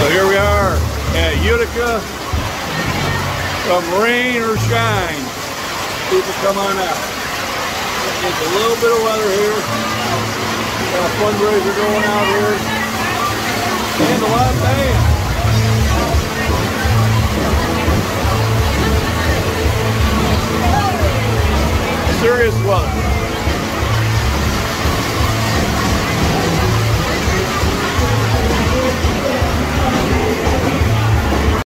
So here we are at Utica. From rain or shine, people come on out. It's a little bit of weather here. Got a fundraiser going out here. And a live band.